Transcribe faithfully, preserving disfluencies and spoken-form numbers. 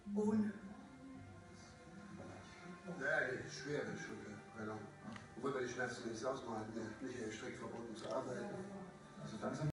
Ohne. Ja, die schwere Schulterprellung. Obwohl wir die Schmerzen nicht ausmachen, nicht strikt verboten zu arbeiten. Also langsam